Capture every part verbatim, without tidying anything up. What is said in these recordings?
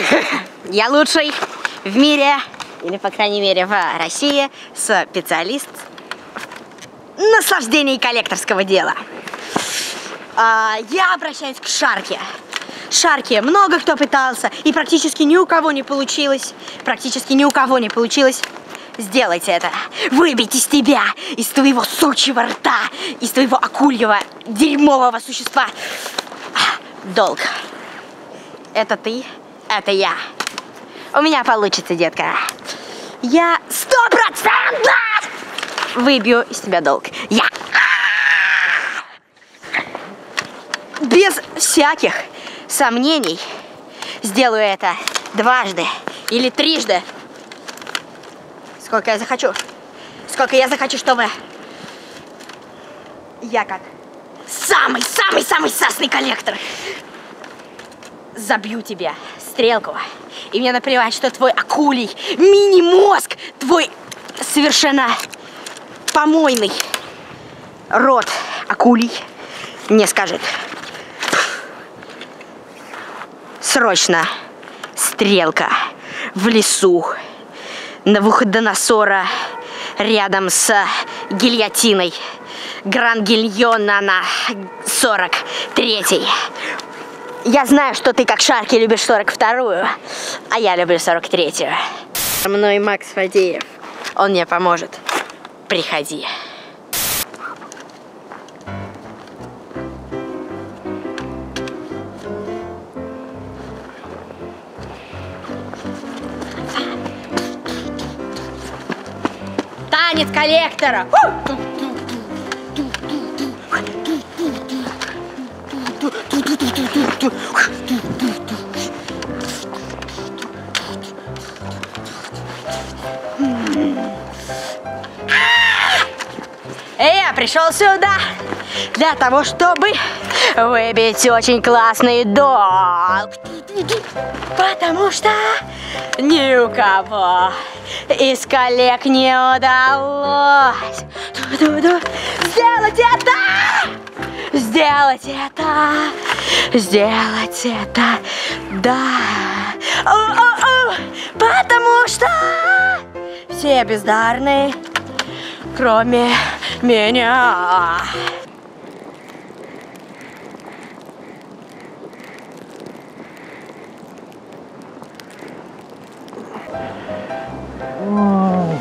Я лучший в мире, или, по крайней мере, в России, специалист в наслаждении коллекторского дела. А, я обращаюсь к Шарке. Шарке много кто пытался, и практически ни у кого не получилось. Практически ни у кого не получилось. Сделайте это. Выбить из тебя, из твоего сучьего рта, из твоего акульего дерьмового существа долг. Это ты, это я. У меня получится, детка. Я сто процентов выбью из тебя долг. Я. Без всяких сомнений сделаю это дважды или трижды. Сколько я захочу. Сколько я захочу, чтобы я как самый-самый-самый сасный коллектор забью тебе стрелку. И мне наплевать, что твой акулий мини-мозг, твой совершенно помойный рот акулий не скажет. Срочно стрелка в лесу Навуходоносора рядом с гильотиной Гран-Гильона на сорок третий. Я знаю, что ты, как Шарки, любишь сорок вторую, а я люблю сорок третью. Со мной Макс Фадеев. Он мне поможет. Приходи. Танец коллектора. Я пришел сюда для того, чтобы выбить очень классный долг. Потому что ни у кого из коллег не удалось сделать это! Сделать это! Сделать это! Да! О-о-о! Потому что все бездарные, кроме меня. Вау.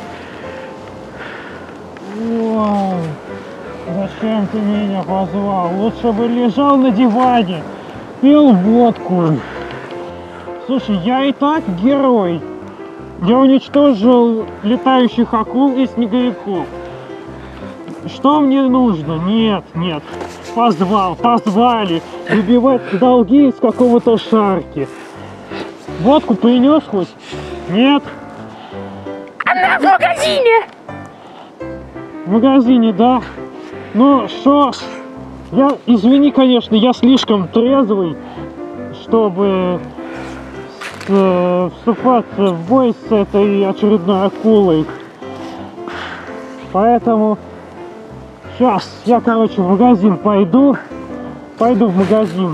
Вау. Зачем ты меня позвал? Лучше бы лежал на диване, пил водку. Слушай, я и так герой. Я уничтожил летающих акул и снеговиков. Что мне нужно? Нет, нет. Позвал, позвали. Выбивать долги из какого-то Шарки. Водку принес хоть? Нет. Она в магазине! В магазине, да. Ну что, я, извини, конечно, я слишком трезвый, чтобы э, вступаться в бой с этой очередной акулой. Поэтому сейчас я, короче, в магазин пойду. Пойду в магазин.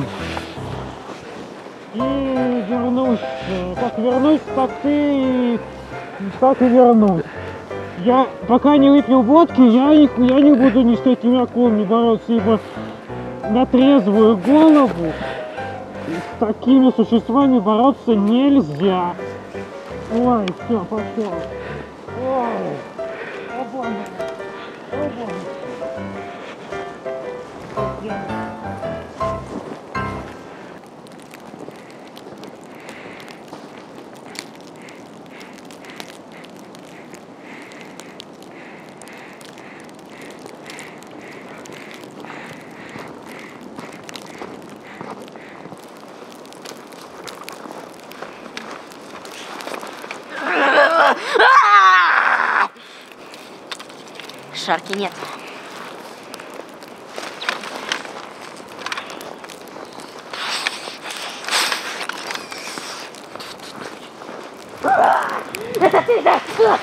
И вернусь. Как вернусь, так ты, так и вернусь. Я пока не выпил водки, я не, я не буду ни с этими акулами бороться, ибо на трезвую голову с такими существами бороться нельзя. Ой, все, пошел. Ой, обомно. Обомно. Шарки нет. Это ты, да?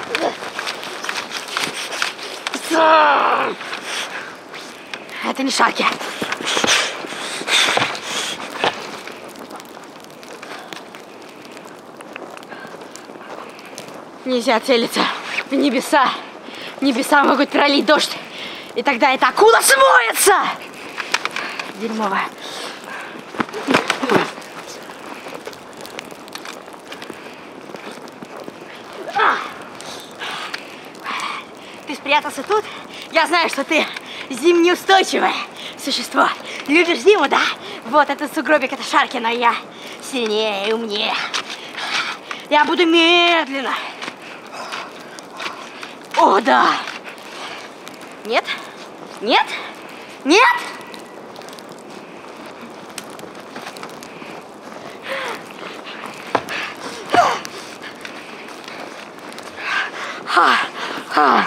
Это не Шарки. Нельзя целиться в небеса. Небеса могут пролить дождь. И тогда эта акула смоется! Дерьмово. Ты спрятался тут? Я знаю, что ты зимнеустойчивое существо. Любишь зиму, да? Вот этот сугробик, это Шарки, но я сильнее и умнее. Я буду медленно. О, да. Нет? Нет? Нет? Ха, ха.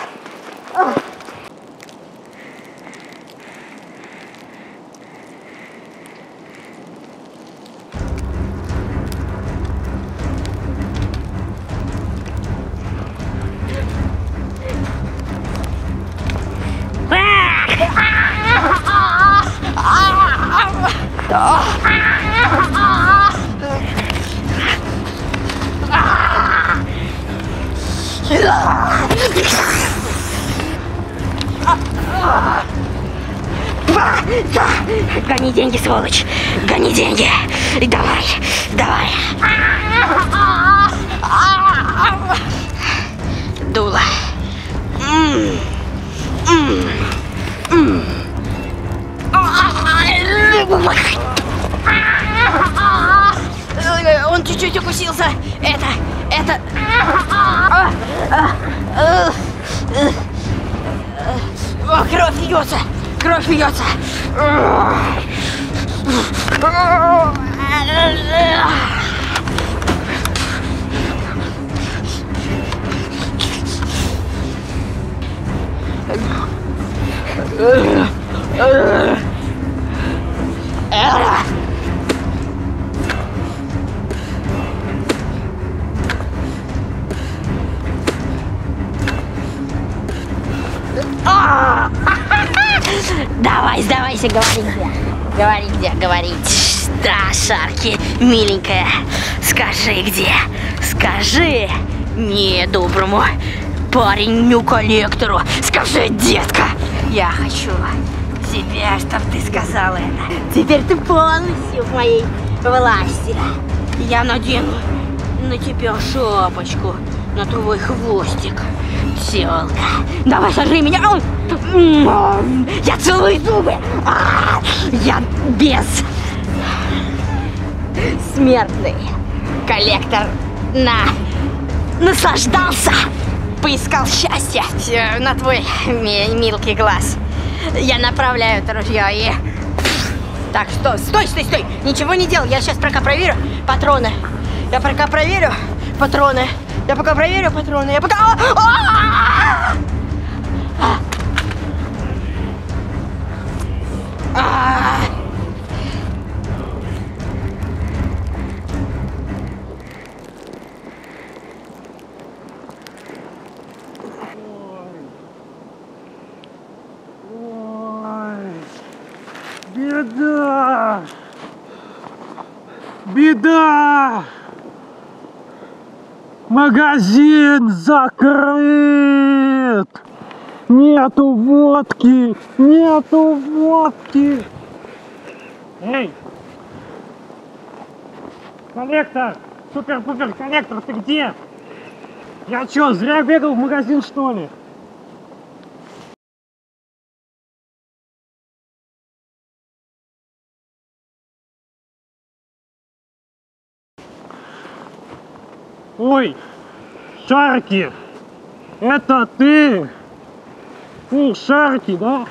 Гони деньги, сволочь! Гони деньги! Давай! Давай! Дуло! М-м. М-м. Он чуть-чуть укусился. Это, это... О, кровь льется! Кровь льется! Давай, сдавайся, говори где. Говори где, говори. Да, Шарки, миленькая, скажи где. Скажи мне, доброму пареню-коллектору. Скажи, детка. Я хочу тебе, чтобы ты сказала это. Теперь ты полностью в моей власти. Я надену на тебя шапочку, на твой хвостик. Тёлка, давай сожри меня. Я целую зубы. Я без смертный коллектор на наслаждался, поискал счастье на твой мелкий глаз. Я направляю это ружье и... Так, что? Стой, стой, стой! Ничего не делай, я сейчас пока проверю патроны. Я пока проверю патроны. Я пока проверю патроны. Я пока... А! А! А! Беда! Беда! Магазин закрыт! Нету водки! Нету водки! Эй! Коллектор! Супер-пупер коллектор, ты где? Я чё, зря бегал в магазин, что ли? Ой, Шарки, это ты? Фу, Шарки, да?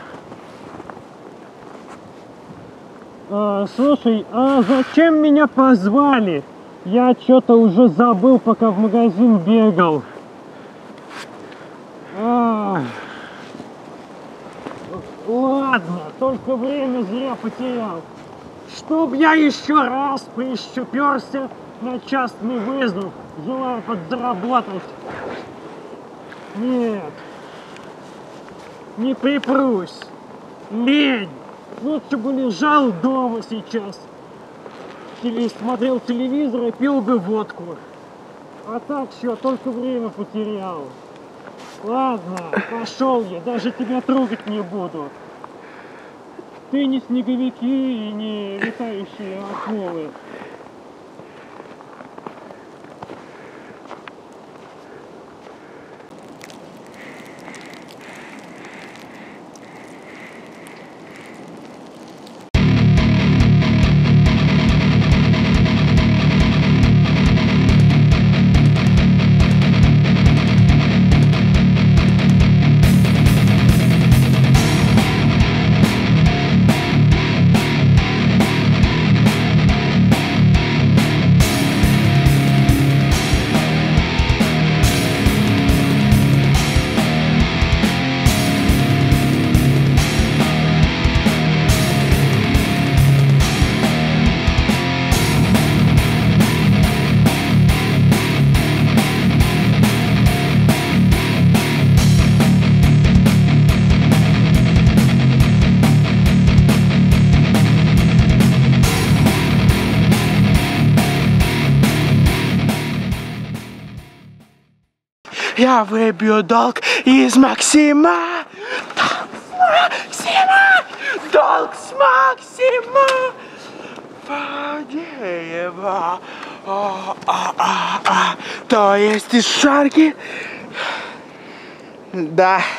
А, слушай, а зачем меня позвали? Я что-то уже забыл, пока в магазин бегал. А, ладно, только время зря потерял. Чтоб я еще раз прищуперся на частный вызов, желаю подзаработать. Нет, не припрусь. Лень. Лучше бы лежал дома сейчас. Или смотрел телевизор и пил бы водку. А так все, только время потерял. Ладно, пошел я, даже тебя трогать не буду. Ты не снеговики и не летающие акулы. Я выбью долг из Максима. Долг с Максима. Долг с Максима. Фадеева. А, а, а, а. То есть из Шарки? Да.